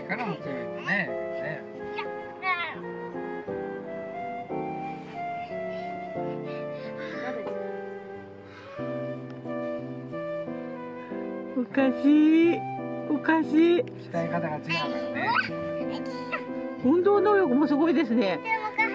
力も強いんだね。 おかしい。おかしい。 鍛え方が違うからね。 運動能力もすごいですね。 でも